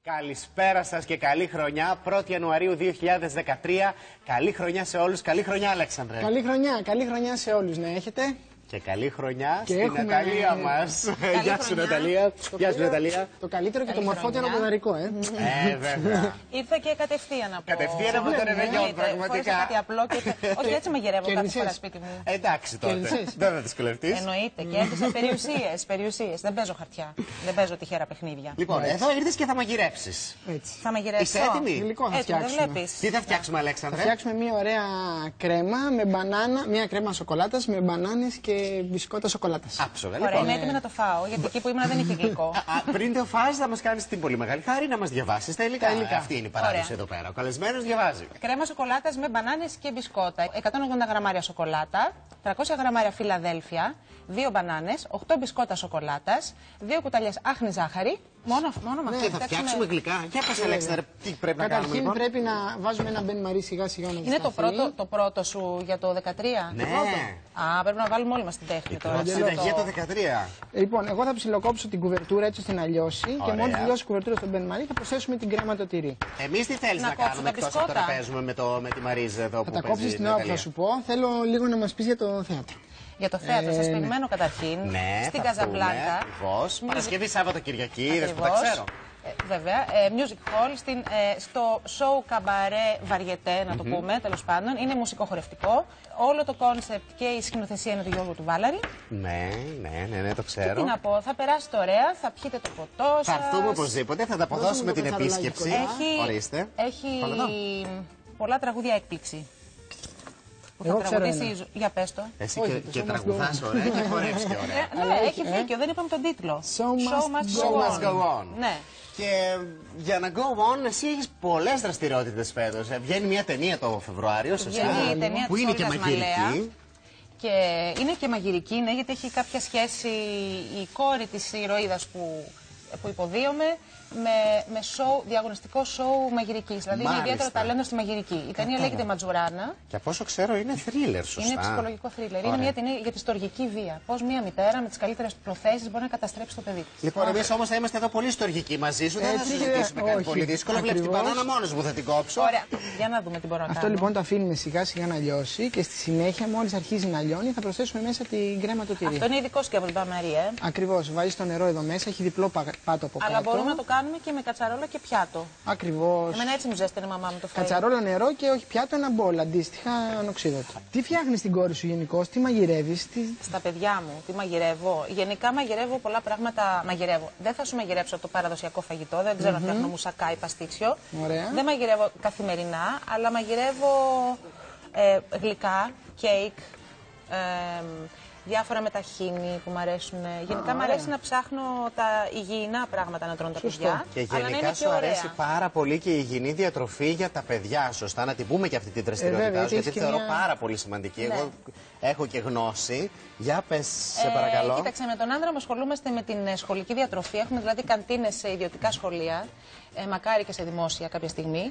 Καλησπέρα σας και καλή χρονιά. 1η Ιανουαρίου 2013. Καλή χρονιά σε όλους. Καλή χρονιά, Αλέξανδρε. Καλή χρονιά σε όλους να έχετε. Και καλή χρονιά και στην Ναταλία μας. Γεια σου, Ναταλία. Γεια σου, Ναταλία. Το καλύτερο και το μορφότερο ποδαρικό, βέβαια. Ήρθε και κατευθείαν από. Κατευθείαν από τον Ρεβεγιόν, πραγματικά. Κάτι απλό και. Όχι, έτσι μαγειρεύω κάθε φορά σπίτι μου. Εντάξει τότε. Δεν θα δυσκολευτείς. Εννοείται. Και έπεισα περιουσίες. Δεν παίζω χαρτιά. Δεν παίζω τυχαία παιχνίδια. Λοιπόν, εδώ ήρθες και θα μαγειρέψεις. Θα μαγειρέψω. Είσαι έτοιμη? Υλικό θα φτιάξουμε. Τι θα φτιάξουμε, Αλέξανδρε? Θα φτιάξουμε μια ωραία κρέμα με μπανάνα, μια κρέμα σοκολάτας με μπανάνες και μπισκότα σοκολάτας. Άψογα, λοιπόν. Ωραία, είμαι έτοιμη να το φάω, γιατί εκεί που ήμουν δεν είχε γλυκό. Πριν το φας, θα μας κάνεις την πολύ μεγάλη χάρη να μας διαβάσεις τα υλικά. Αυτή είναι η παράδοση εδώ πέρα. Ο καλεσμένος διαβάζει. Κρέμα σοκολάτας με μπανάνες και μπισκότα. 180 γραμμάρια σοκολάτα, 300 γραμμάρια Φιλαδέλφια, 2 μπανάνες, 8 μπισκότα σοκολάτας, 2 κουταλιές άχνη ζάχαρη. Μόνο με αυτό. Θα φτιάξουμε γλυκά. Για πες, Αλέξανδρε, τι πρέπει να κάνουμε? Καταρχήν πρέπει να βάζουμε ένα μπεν μαρί σιγά σιγά να είναι το πρώτο σου για το 13. Ναι. Α, πρέπει να βάλουμε όλοι μας την τέχνη τώρα. Για το 13. Λοιπόν, εγώ θα ψιλοκόψω την κουβερτούρα έτσι ώστε να λιώσει. Και μόλις λιώσει η κουβερτούρα στο μπεν μαρί θα προσθέσουμε την κρέμα το τυρί. Εμείς τι θέλεις να κάνουμε εκτός από το να παίζουμε με τη Μαρίζα εδώ που θα τα κόψεις την ώρα που θα σου πω. Θέλω λίγο να μας πεις για το θέατρο. Για το θέατρο, σας περιμένω καταρχήν στην Καζαμπλάνκα. Ακριβώς. Παρασκευή, Σάββατο, Κυριακή, είδες που τα ξέρω. Βέβαια, music hall, στο show καμπαρέ βαριετέ, να το πούμε, τέλος πάντων. Είναι μουσικοχορευτικό. Όλο το κόνσεπτ και η σκηνοθεσία είναι του Γιώργου του Βάλαρη. Ναι, το ξέρω. Και τι να πω, θα περάσετε ωραία, θα πιείτε το ποτό σας. Θα έρθουμε οπωσδήποτε, θα τα αποδώσουμε την επίσκεψη. Ορίστε. Έχει πολλά τραγούδια έκπληξη. Εγώ ξέρω για πες το. Εσύ και τραγουδάς ωραία και χορεύεις και ωραία. Ναι, έχει δίκιο, δεν είπαμε τον τίτλο. So must go on. Ναι. Και για να go on, εσύ έχεις πολλές δραστηριότητες φέτος. Βγαίνει μια ταινία το Φεβρουάριο, σωστά, που είναι και μαγειρική. Και είναι και μαγειρική, ναι, γιατί έχει κάποια σχέση η κόρη της ηρωίδας που υποδίωμε με διαγωνιστικό σοου μαγειρικής. Δηλαδή είναι ιδιαίτερο ταλέντο στη μαγειρική. Η ταινία λέγεται Ματζουράνα. Και από όσο ξέρω είναι θρίλερ, σωστά. Είναι ψυχολογικό θρίλερ. Είναι μια ταινία για τη στοργική βία. Πώς μια μητέρα με τις καλύτερες προθέσεις μπορεί να καταστρέψει το παιδί της. Λοιπόν, εμείς όμως θα είμαστε εδώ πολύ στοργικοί μαζί σου. Δεν θα συζητήσουμε κάτι πολύ δύσκολο. Βλέπεις την μπανάνα μόνος μου, θα την κόψω. Ωραία, για να δούμε τι μπορώ να κάνω. Αυτό λοιπόν το αφήνουμε σιγά σιγά να λιώσει και στη συνέχεια, μόλις αρχίζει να λιώνει, θα προσθέσουμε μέσα την κρέμα το τυρί. Αυτό είναι ειδικό σκεύο την Παμαρή, Ακριβώς. Βάζεις το νερό εδώ μέσα, έχει διπλό πάτο από κάτω. Αλλά μπορούμε να το κάνουμε και με κατσαρόλα και πιάτο. Ακριβώς. Εμένα έτσι μου ζέστανε η μαμά μου το φαΐ. Κατσαρόλα νερό και όχι πιάτο, ένα μπολ αντίστοιχα ανοξίδωτο. Τι φτιάχνεις την κόρη σου γενικώς, τι μαγειρεύεις? Στα παιδιά μου, τι μαγειρεύω. Γενικά μαγειρεύω πολλά πράγματα. Δεν θα σου μαγειρέψω το παραδοσιακό φαγητό, δεν ξέρω να φτιάχνω μουσακά ή παστίτσιο. Ωραία. Δεν μαγειρεύω καθημερινά, αλλά μαγειρεύω γλυκά, κέικ. Διάφορα με ταχίνι που μου αρέσουν. Γενικά μου αρέσει να ψάχνω τα υγιεινά πράγματα να τρώνε τα παιδιά. Και γενικά σου αρέσει πάρα πολύ και η υγιεινή διατροφή για τα παιδιά. Σωστά, να την πούμε και αυτή την δραστηριότητά σου, γιατί θεωρώ πάρα πολύ σημαντική. Ναι. Εγώ έχω και γνώση. Για πες, σε παρακαλώ. Κοίταξε, με τον άντρα μου ασχολούμαστε με την σχολική διατροφή. Έχουμε δηλαδή καντίνες σε ιδιωτικά σχολεία. Μακάρι και σε δημόσια κάποια στιγμή.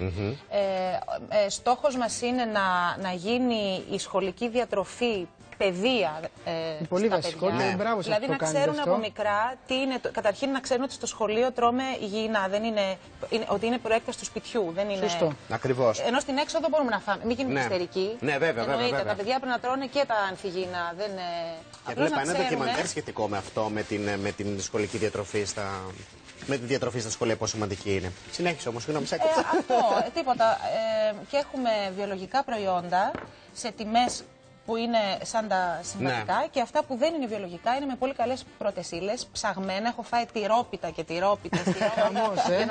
Στόχος μας είναι να γίνει η σχολική διατροφή παιδεία πολύ στα βασικό, παιδιά. Μπράβο, δηλαδή να ξέρουν από μικρά τι είναι. Καταρχήν να ξέρουν ότι στο σχολείο τρώμε υγιεινά. Δεν ότι είναι προέκταση του σπιτιού. Δεν είναι... Σωστό. Ακριβώς. Ενώ στην έξοδο μπορούμε να φάμε. Μην γίνουμε ιστερικοί. Ναι, βέβαια. Τα παιδιά πρέπει να τρώνε και τα ανθυγιεινά. Και βλέπω ένα ντοκιμαντέρ σχετικό με αυτό, με την σχολική διατροφή με τη διατροφή στα σχολεία, πόσο σημαντική είναι. Συνέχισε όμως, συγγνώμη, σε έκοψα. Αυτό, τίποτα. Και έχουμε βιολογικά προϊόντα σε τιμές που είναι σαν τα συμβατικά και αυτά που δεν είναι βιολογικά είναι με πολύ καλές πρώτες ύλες, ψαγμένα. Έχω φάει τυρόπιτα και τυρόπιτες για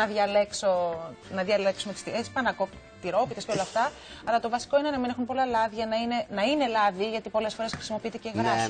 να διαλέξουμε τις τυρές, τυρόπιτες και όλα αυτά. Αλλά το βασικό είναι να μην έχουν πολλά λάδια, να είναι λάδι, γιατί πολλές φορές χρησιμοποιείται και γράσο.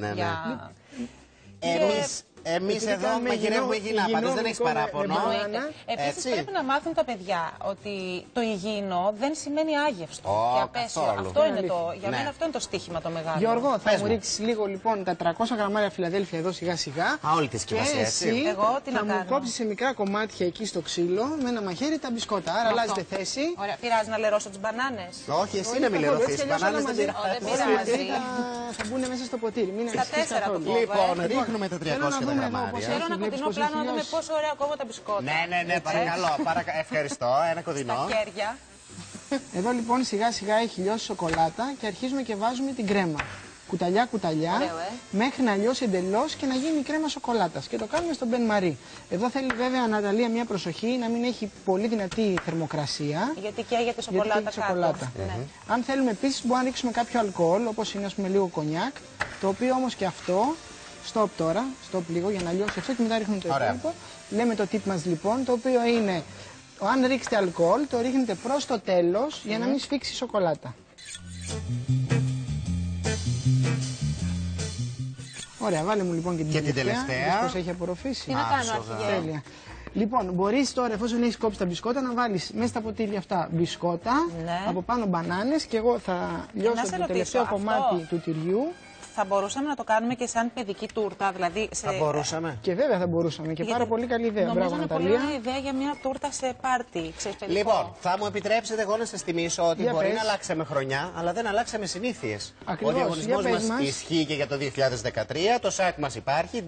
Εμείς εδώ μαγειρεύουμε υγιεινά, πάντως δεν έχεις παράπονο. Επίσης πρέπει να μάθουν τα παιδιά ότι το υγιεινό δεν σημαίνει άγευστο και απέσιο. Για μένα αυτό είναι το στίχημα το μεγάλο. Γιώργο, θα μου ρίξεις λίγο λοιπόν τα 300 γραμμάρια Φιλαδέλφια εδώ σιγά σιγά. Όλη τη συσκευασία, έτσι. Εγώ τι να κάνω? Θα μου κόψεις σε μικρά κομμάτια εκεί στο ξύλο με ένα μαχαίρι τα μπισκότα. Άρα αλλάζετε θέση. Ωραία, πειράζει να λερώσω τις μπανάνες? Όχι, εσύ να μην λερωθείς. Οι μπανάνες δεν πειράζει. Θα μπουν μέσα στο ποτήρι. Στα 4 το Λοιπόν, ρίχνουμε τα 300 γραμμάρια. δούμε εδώ πώς Θέλω ένα κοντινό πλάνο να δούμε πόσο ωραία ακόμα τα μπισκότα. Ναι, παρακαλώ. Ευχαριστώ. Ένα κοντινό. Στα χέρια. Εδώ λοιπόν σιγά σιγά έχει λιώσει σοκολάτα και αρχίζουμε και βάζουμε την κρέμα. Κουταλιά, μέχρι να λιώσει εντελώς και να γίνει η κρέμα σοκολάτας. Και το κάνουμε στον Μπεν Μαρί. Εδώ θέλει βέβαια, Αναταλία, μια προσοχή να μην έχει πολύ δυνατή θερμοκρασία. Γιατί καίγεται σοκολάτα κάτω. Ναι. Αν θέλουμε επίσης, μπορούμε να ρίξουμε κάποιο αλκοόλ, όπως είναι ας πούμε λίγο κονιάκ. Το οποίο όμως και αυτό, stop τώρα, stop λίγο για να λιώσει αυτό και μετά ρίχνουμε το υπόλοιπο. Λέμε το tip μας λοιπόν, το οποίο είναι, αν ρίξετε αλκοόλ, το ρίχνετε προς το τέλος για να μην σφίξει η σοκολάτα. Ωραία, βάλε μου λοιπόν και την τελευταία. Πώς έχει απορροφήσει. Τι να κάνω αρχηγέ. Τέλεια. Λοιπόν, μπορείς τώρα, εφόσον έχεις κόψει τα μπισκότα, να βάλεις μέσα στα ποτήρια αυτά μπισκότα, από πάνω μπανάνες και εγώ θα λιώσω το τελευταίο κομμάτι του τυριού. Θα μπορούσαμε να το κάνουμε και σαν παιδική τούρτα, δηλαδή. Θα μπορούσαμε. Και βέβαια θα μπορούσαμε. Και πάρα πολύ καλή ιδέα. Νομίζω είναι πολύ ωραία ιδέα για μια τούρτα σε πάρτι. Λοιπόν, θα μου επιτρέψετε εγώ να σας θυμίσω ότι μπορεί να αλλάξαμε χρονιά, αλλά δεν αλλάξαμε συνήθειες. Ο διαγωνισμός μας ισχύει και για το 2013. Το site μας υπάρχει,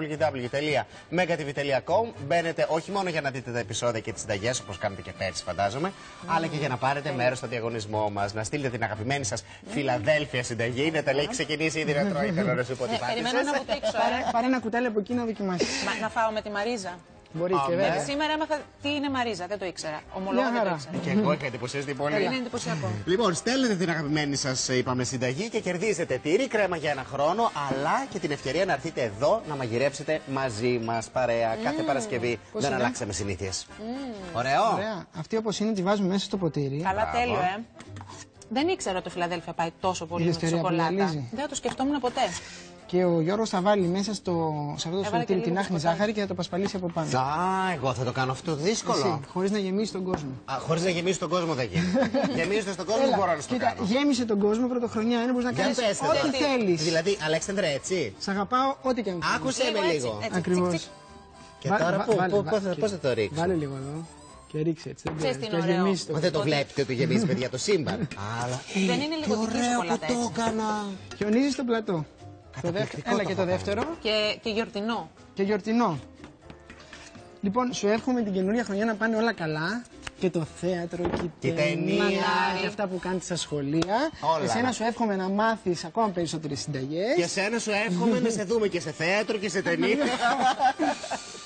www.megatv.com. Μπαίνετε όχι μόνο για να δείτε τα επεισόδια και τις συνταγές, όπως κάνετε και πέρσι, φαντάζομαι, αλλά και για να πάρετε μέρος στο διαγωνισμό μας. Να στείλετε την αγαπημένη σας Φιλαδέλφια συνταγή. Είναι τα λέει ξεκινήσει. Θέλω να σου πω τι περιμένω να βουτήξω. Πάρε ένα κουτάλι από εκεί να δοκιμάσεις. Να φάω με τη Μαρίζα. Μπορεί και βέβαια. Σήμερα έμαθα τι είναι Μαρίζα, δεν το ήξερα. Ομολόγω δεν το ήξερα. Και εγώ είχα εντυπωσιαστεί πολύ. Είναι εντυπωσιακό. Λοιπόν, στέλνετε την αγαπημένη σας, είπαμε, συνταγή και κερδίζετε τυρί κρέμα για ένα χρόνο, αλλά και την ευκαιρία να έρθετε εδώ να μαγειρέψετε μαζί μας παρέα κάθε Παρασκευή. Δεν αλλάξαμε συνήθειες. Ωραίο. Αυτή όπως είναι τη βάζουμε μέσα στο ποτήρι. Καλά, τέλειο, Δεν ήξερα ότι το Φιλαδέλφια πάει τόσο πολύ με τη σοκολάτα. Δεν το σκεφτόμουν ποτέ. Και ο Γιώργος θα βάλει μέσα σε αυτό το σφυρτήρι την άχνη ζάχαρη και θα το πασπαλίσει από πάνω. Εγώ θα το κάνω αυτό δύσκολο. Χωρίς να γεμίσει τον κόσμο. Χωρίς να γεμίσει τον κόσμο δεν γίνεται. Γεμίζοντας τον κόσμο μπορώ να το κάνω. Γέμισε τον κόσμο πρωτοχρονιά, είναι μπορείς να κάνεις ό,τι θέλεις. Δηλαδή, Αλέξανδρε, έτσι. Σ' αγαπάω ό,τι και αν θέλεις. Άκουσε με λίγο. Ακριβώς. Και τώρα πώς θα το ρίξω. Βάλε λίγο εδώ. Και ρίξε έτσι. Δεν το βλέπετε ότι γεμίζει, παιδιά, το σύμπαν. Δεν είναι λίγο δική σοκολάτα έτσι. Το έκανα. Χιονίζει στο πλατό. Έλα και το δεύτερο. Και γιορτινό. Και γιορτινό. Λοιπόν, σου εύχομαι την καινούργια χρονιά να πάνε όλα καλά. Και το θέατρο και η ταινία και αυτά που κάνεις στα σχολεία. Εσένα σου εύχομαι να μάθεις ακόμα περισσότερες συνταγές. Και εσένα σου εύχομαι να σε δούμε και σε θέατρο και σε ταινία.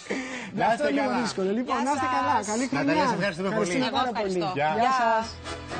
Αυτό είναι λίγο δύσκολο. Λοιπόν, να είστε καλά. Καλή χρονιά. Ναταλία, σε ευχαριστούμε πολύ. Εγώ ευχαριστώ. Γεια σας.